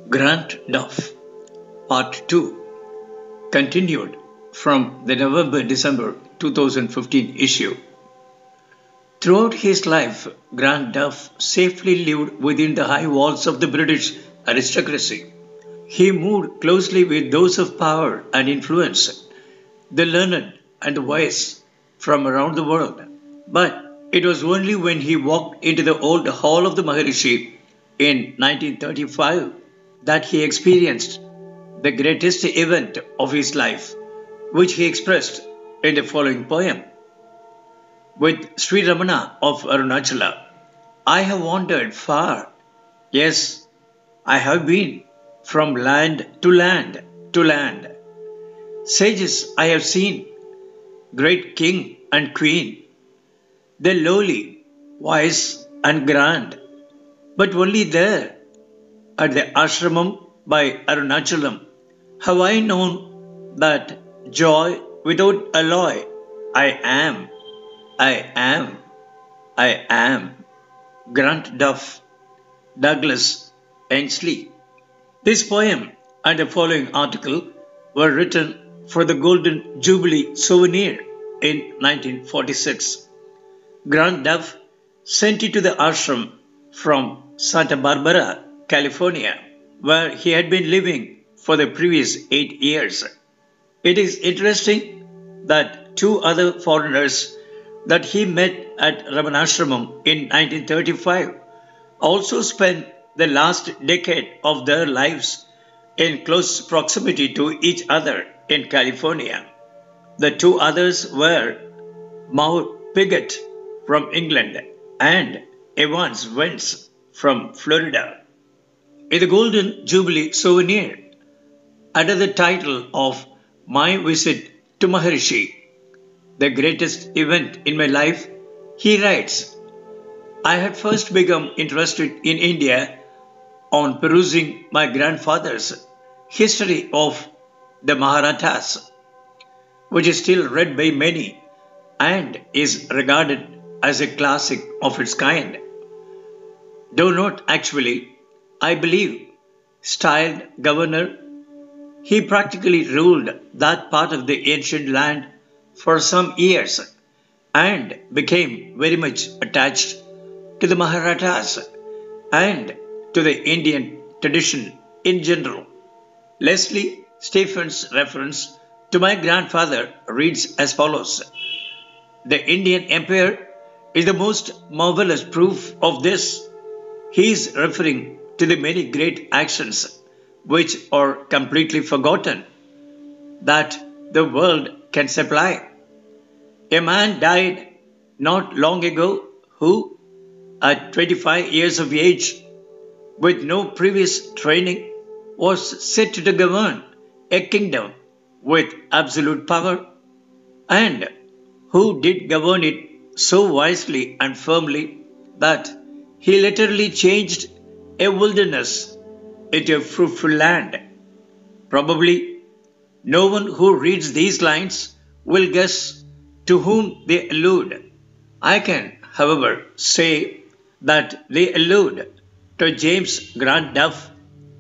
Grant Duff, Part 2, continued from the November-December 2015 issue. Throughout his life, Grant Duff safely lived within the high walls of the British aristocracy. He moved closely with those of power and influence, the learned and the wise from around the world. But it was only when he walked into the old hall of the Maharishi in 1935 that he experienced the greatest event of his life, which he expressed in the following poem. With Sri Ramana of Arunachala, I have wandered far. Yes, I have been from land to land to land. Sages I have seen, great king and queen, the lowly, wise and grand, but only there at the ashramam by Arunachalam have I known that joy without alloy. I am, I am, I am. Grant Duff, Douglas Ainsley. This poem and the following article were written for the Golden Jubilee Souvenir in 1946. Grant Duff sent it to the ashram from Santa Barbara, California, where he had been living for the previous 8 years. It is interesting that two other foreigners that he met at Ramanashramam in 1935 also spent the last decade of their lives in close proximity to each other in California. The two others were Maud Piggott from England and Evans Wentz from Florida. In the Golden Jubilee Souvenir, under the title of My Visit to Maharishi, the greatest event in my life, he writes, I had first become interested in India on perusing my grandfather's History of the Maharathas, which is still read by many and is regarded as a classic of its kind. Though not actually, I believe, styled governor, he practically ruled that part of the ancient land for some years and became very much attached to the Maharathas and to the Indian tradition in general. Leslie Stephen's reference to my grandfather reads as follows. The Indian Empire is the most marvelous proof of this. He is referring to the many great actions which are completely forgotten that the world can supply. A man died not long ago who, at 25 years of age, with no previous training, was set to govern a kingdom with absolute power, and who did govern it so wisely and firmly that he literally changed a wilderness into a fruitful land. Probably no one who reads these lines will guess to whom they allude. I can, however, say that they allude to James Grant Duff,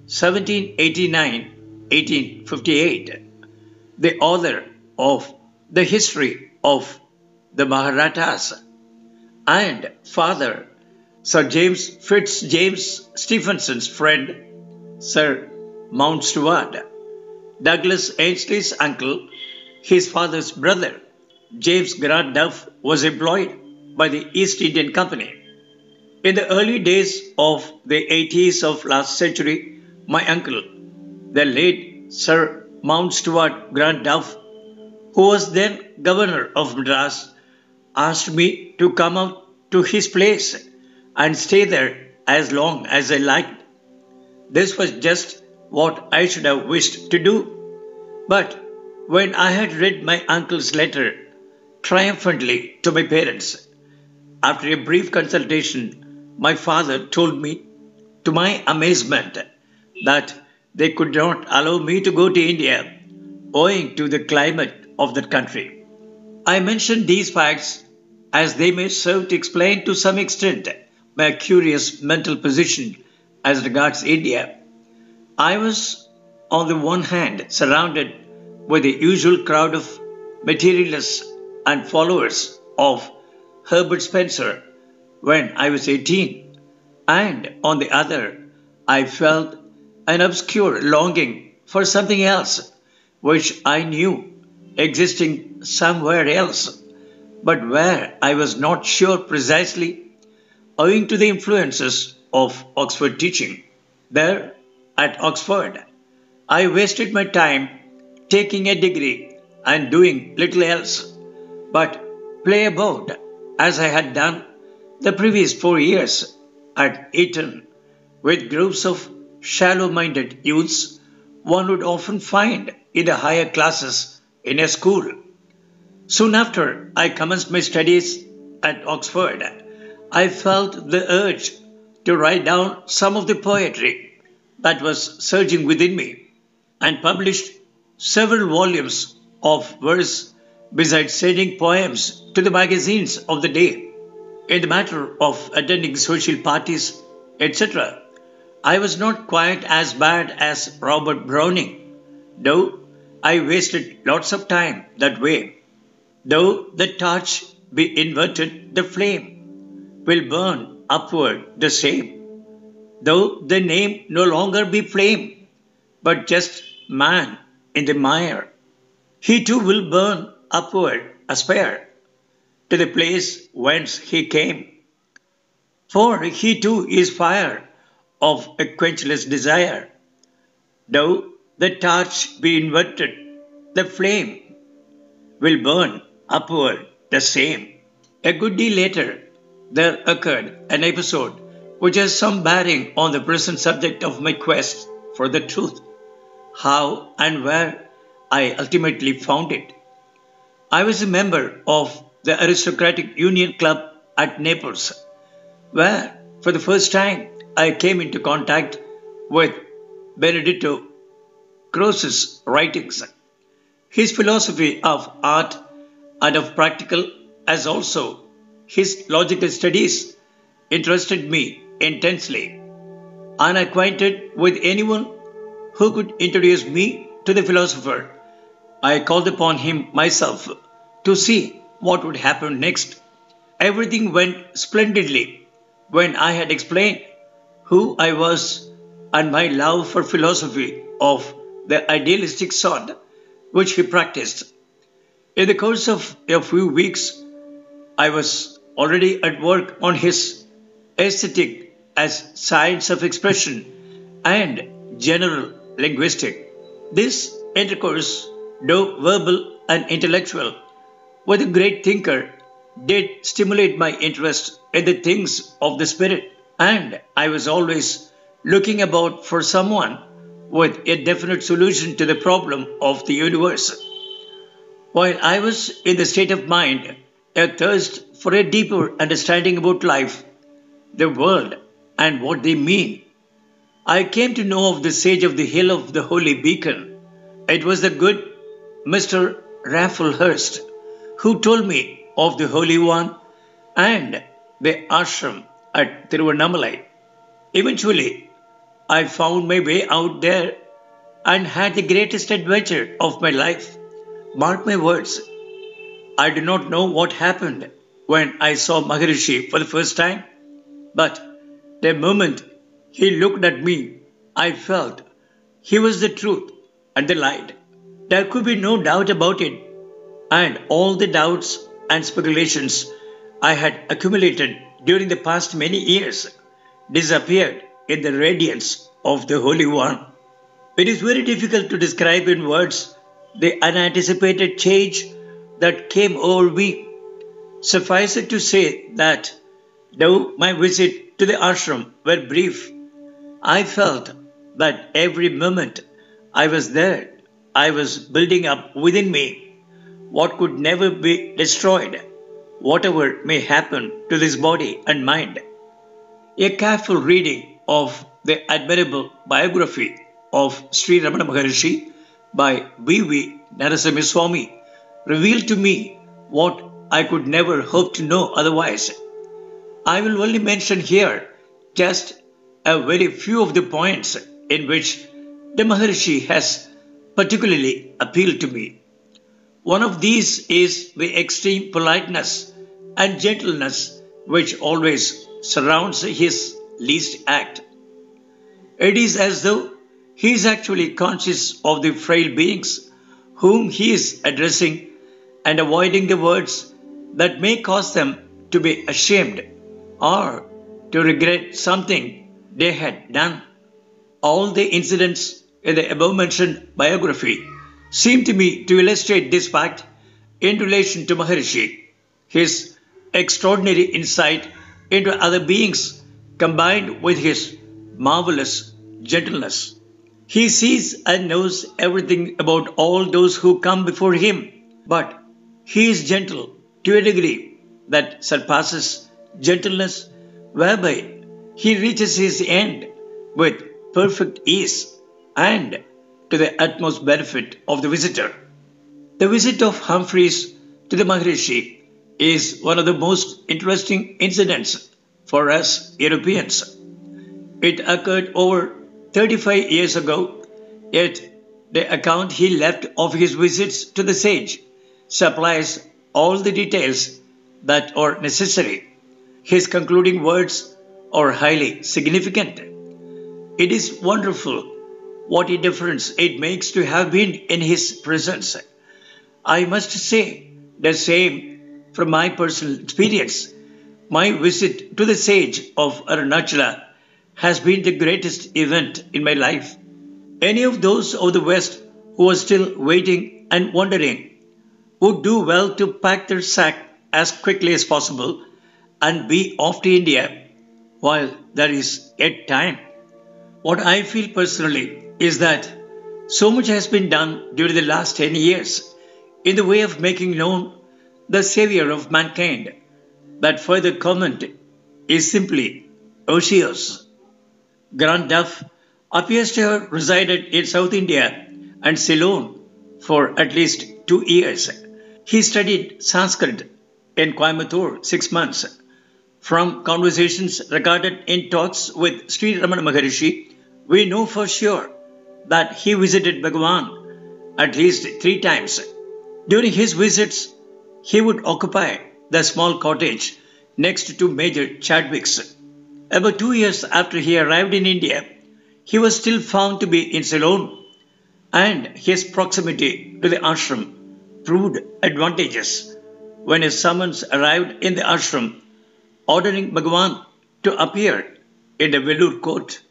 1789-1858, the author of The History of the Maharathas, and father Sir James Fitzjames Stephenson's friend, Sir Mountstuart. Douglas Ainsley's uncle, his father's brother, James Grant Duff, was employed by the East Indian Company. In the early days of the 80s of last century, my uncle, the late Sir Mountstuart Grant Duff, who was then governor of Madras, asked me to come out to his place and stay there as long as I liked. This was just what I should have wished to do. But when I had read my uncle's letter triumphantly to my parents, after a brief consultation, my father told me, to my amazement, that they could not allow me to go to India owing to the climate of that country. I mention these facts as they may serve to explain to some extent my curious mental position as regards India. I was, on the one hand, surrounded by the usual crowd of materialists and followers of Herbert Spencer when I was 18, and on the other, I felt an obscure longing for something else which I knew existing somewhere else, but where I was not sure precisely owing to the influences of Oxford teaching. There, at Oxford, I wasted my time taking a degree and doing little else but play about as I had done the previous 4 years at Eton with groups of shallow minded youths one would often find in the higher classes in a school. Soon after I commenced my studies at Oxford, I felt the urge to write down some of the poetry that was surging within me and published several volumes of verse besides sending poems to the magazines of the day. In the matter of attending social parties, etc., I was not quite as bad as Robert Browning, though I wasted lots of time that way. Though the torch be inverted, the flame will burn upward the same. Though the name no longer be flame, but just man in the mire, he too will burn upward, aspire to the place whence he came. For he too is fire of a quenchless desire. Though the torch be inverted, the flame will burn upward the same. A good deal later, there occurred an episode which has some bearing on the present subject of my quest for the truth, how and where I ultimately found it. I was a member of the Aristocratic Union Club at Naples, where, for the first time, I came into contact with Benedetto Croce's writings. His philosophy of art and of practical, as also his logical studies, interested me intensely. Unacquainted with anyone who could introduce me to the philosopher, I called upon him myself to see what would happen next. Everything went splendidly when I had explained who I was and my love for philosophy of the idealistic sort which he practiced. In the course of a few weeks, I was already at work on his aesthetic as science of expression and general linguistic. This intercourse, though verbal and intellectual, with a great thinker, did stimulate my interest in the things of the spirit, and I was always looking about for someone with a definite solution to the problem of the universe. While I was in the state of mind, a thirst for a deeper understanding about life, the world, and what they mean, I came to know of the sage of the hill of the Holy Beacon. It was the good Mr. Rafflehurst who told me of the Holy One and the ashram at Tiruvannamalai. Eventually, I found my way out there and had the greatest adventure of my life. Mark my words, I do not know what happened when I saw Maharishi for the first time, but the moment he looked at me, I felt he was the truth and the light. There could be no doubt about it, and all the doubts and speculations I had accumulated during the past many years disappeared in the radiance of the Holy One. It is very difficult to describe in words the unanticipated change that came over me. Suffice it to say that, though my visit to the ashram were brief, I felt that every moment I was there, I was building up within me what could never be destroyed, whatever may happen to this body and mind. A careful reading of the admirable biography of Sri Ramana Maharshi by B.V. Narasimha Swami revealed to me what I could never hope to know otherwise. I will only mention here just a very few of the points in which the Maharishi has particularly appealed to me. One of these is the extreme politeness and gentleness which always surrounds his least act. It is as though he is actually conscious of the frail beings whom he is addressing and avoiding the words that may cause them to be ashamed or to regret something they had done. All the incidents in the above mentioned biography seem to me to illustrate this fact in relation to Maharishi. His extraordinary insight into other beings combined with his marvelous gentleness. He sees and knows everything about all those who come before him, but he is gentle to a degree that surpasses gentleness, whereby he reaches his end with perfect ease and to the utmost benefit of the visitor. The visit of Humphreys to the Maharishi is one of the most interesting incidents for us Europeans. It occurred over 35 years ago, yet the account he left of his visits to the sage supplies all the details that are necessary. His concluding words are highly significant. It is wonderful what a difference it makes to have been in his presence. I must say the same from my personal experience. My visit to the sage of Arunachala has been the greatest event in my life. Any of those of the West who are still waiting and wondering would do well to pack their sack as quickly as possible and be off to India while there is yet time. What I feel personally is that so much has been done during the last 10 years in the way of making known the Savior of mankind that further comment is simply odious. Grant Duff appears to have resided in South India and Ceylon for at least 2 years. He studied Sanskrit in Coimbatore 6 months. From conversations recorded in talks with Sri Ramana Maharishi, we know for sure that he visited Bhagavan at least 3 times. During his visits, he would occupy the small cottage next to Major Chadwick's. About 2 years after he arrived in India, he was still found to be in Ceylon, and his proximity to the ashram proved advantageous when a summons arrived in the ashram ordering Bhagavan to appear in the Vellore court.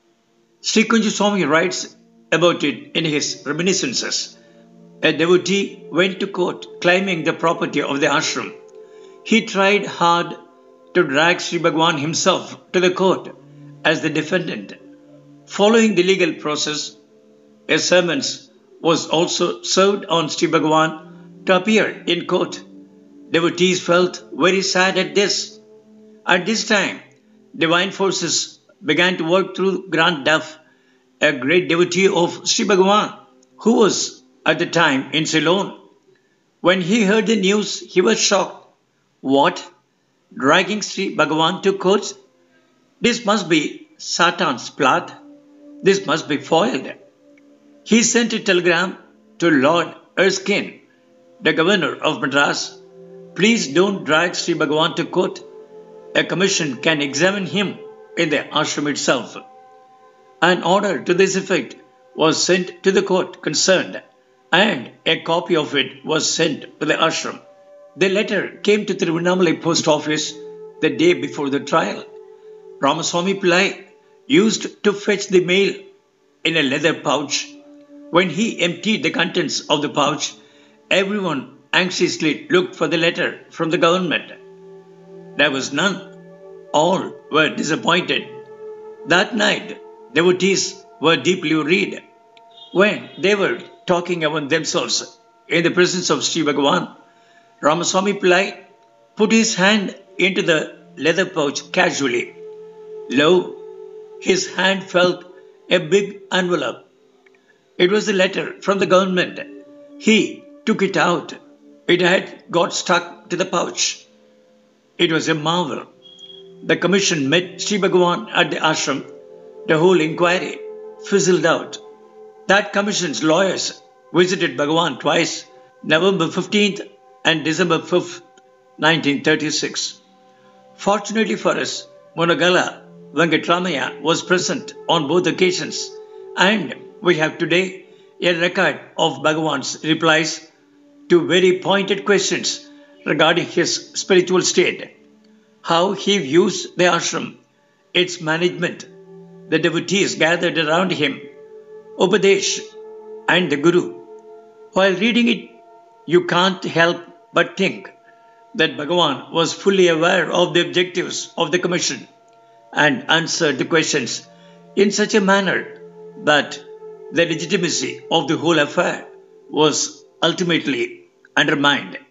Sri Kunju Swami writes about it in his reminiscences. A devotee went to court claiming the property of the ashram. He tried hard to drag Sri Bhagavan himself to the court as the defendant. Following the legal process, a summons was also served on Sri Bhagavan to appear in court. Devotees felt very sad at this. At this time, divine forces began to work through Grant Duff, a great devotee of Sri Bhagavan, who was at the time in Ceylon. When he heard the news, he was shocked. What? Dragging Sri Bhagavan to court? This must be Satan's plot. This must be foiled. He sent a telegram to Lord Erskine, the governor of Madras. Please don't drag Sri Bhagavan to court. A commission can examine him in the ashram itself. An order to this effect was sent to the court concerned, and a copy of it was sent to the ashram. The letter came to Tiruvannamalai post office the day before the trial. Ramaswamy Pillai used to fetch the mail in a leather pouch. When he emptied the contents of the pouch, everyone anxiously looked for the letter from the government. There was none. All were disappointed. That night, devotees were deeply worried. When they were talking among themselves in the presence of Sri Bhagavan, Ramaswamy Pillai put his hand into the leather pouch casually. Lo, his hand felt a big envelope. It was a letter from the government. He took it out. It had got stuck to the pouch. It was a marvel. The commission met Sri Bhagavan at the ashram. The whole inquiry fizzled out. That commission's lawyers visited Bhagavan twice, November 15th and December 5th, 1936. Fortunately for us, Munagala Venkatramaya was present on both occasions, and we have today a record of Bhagavan's replies to very pointed questions regarding his spiritual state, how he views the ashram, its management, the devotees gathered around him, Upadesh, and the Guru. While reading it, you can't help but think that Bhagavan was fully aware of the objectives of the commission and answered the questions in such a manner that the legitimacy of the whole affair was ultimately undermined.